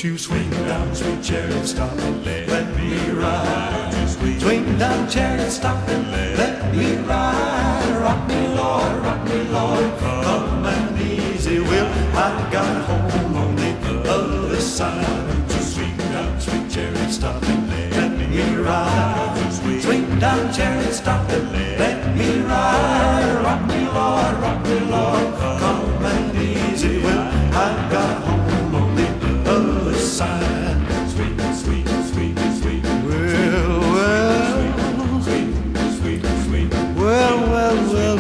Won't you swing down, sweet chariot, stop and let me ride. Swing down, chariot, stop and let me ride. Rock me, Lord, come and easy. Well, I got home on the other side. Won't you swing down, sweet chariot, stop and let me ride. Swing down, chariot, stop and let me ride. Rock me, Lord, come and easy. Well, I got home on the other side. Sweet, sweet, sweet, sweet. Well, sweet, sweet, sweet. Well.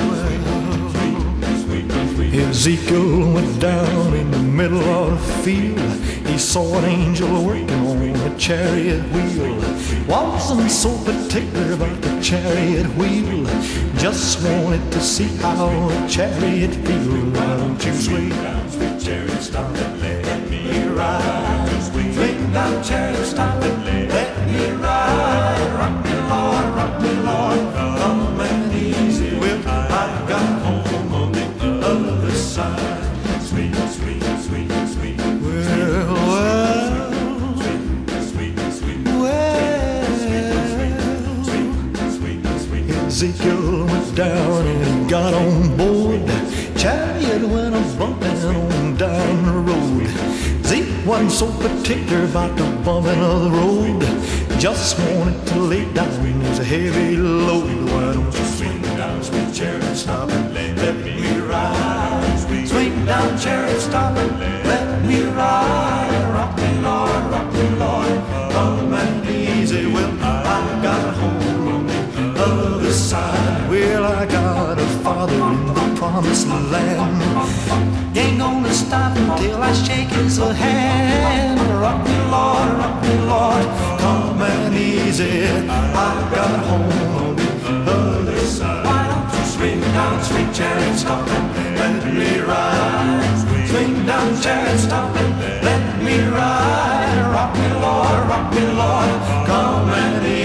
Ezekiel went down in the middle of the field. He saw an angel working on a chariot wheel. Wasn't so particular about the chariot wheel, just wanted to see how a chariot feels. Why don't you swing down, sweet chariot, stop and let me ride. Swing down, chariot, stop and let me ride. Rock me, Lord, come and easy. Well, I got home on the other side. Sweet, sweet, sweet, sweet. Well, sweet, sweet, sweet. Ezekiel went down and he got on board. Chariot went a bumping on down the road. Zeke wasn't so particular about the bumping of the road, just wanted to lay down his heavy load. Why don't you swing down, sweet chariot, stop and let me ride. Swing down, chariot, stop and let me ride. Rock me, Lord, come and easy. Well, I got home on the other side. Well, I got a father in the promised land. Ain't gonna stop until I shake his hand. Rock me, Lord, come and easy. I got home on the other side. Why don't you swing down, sweet chariot, stop and let me ride. Swing down, chariot, stop and let me ride. Rock me, Lord, come and easy.